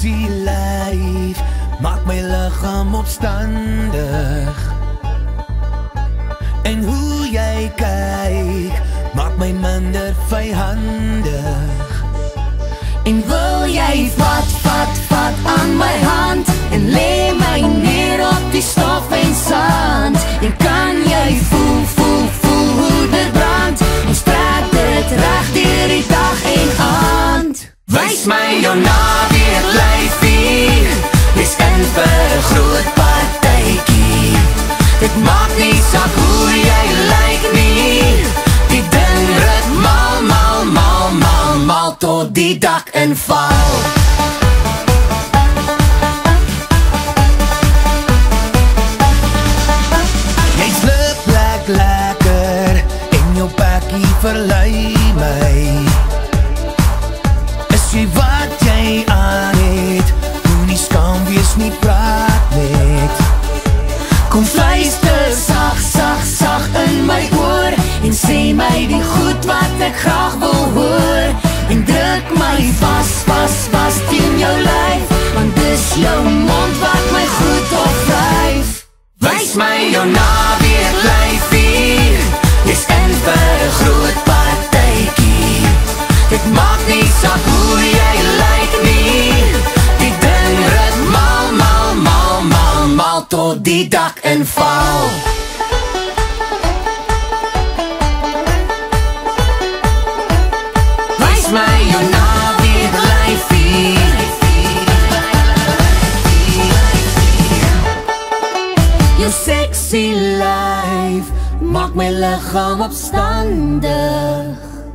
sexy lyf maak my liggaam opstandig. En hoe jy kyk maak my minder vyhandig. En wil jy vat aan my hand en lê my neer op die stof en sand. En kan jy voel hoe dit brand. Ons trek dit reg deur die dag en aand. Wys my jou naweer lyfie, dis in vir 'n groot partytjie. Dit maak nie saak hoe jy lyk nie, die ding rit mal tot die dak inval. Jy slip lekker en jou pakkie verlei my. Is jy wat jy aan het, moenie skaam wees nie, praat net. Kom fluister sag in my oor en sê my die goed wat ek graag wil hoor. En druk my vas teen jou lyf, want dis jou mond wat my goed opvryf. Wys my jou naweer lyfie, dis in vir 'n groot partytjie. Dit maak nie saak hoe jy lyk nie, die ding rit mal tot die dak inval. Wys my jou naweer lyfie, jou sexy lyf maak my liggaam opstandig.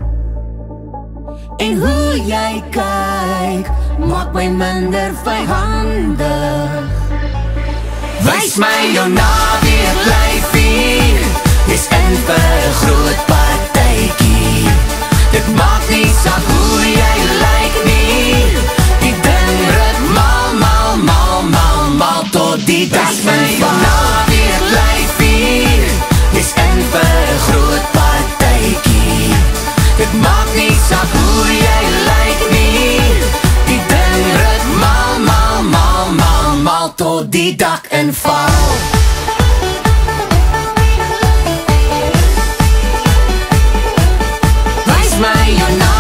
En hoe jy kyk maak my minder vyhandig. Wys my jou naweer lyfie, dis in vir 'n groot partytjie. Dit maak nie saak hoe jy lyk nie, die ding rit mal tot die dak inval. Wys my jou naweer lyfie, dis in vir 'n groot partytjie. Dit maak nie saak hoe jy lyk nie, die ding rit mal tot die dak inval. Wys my jou naweer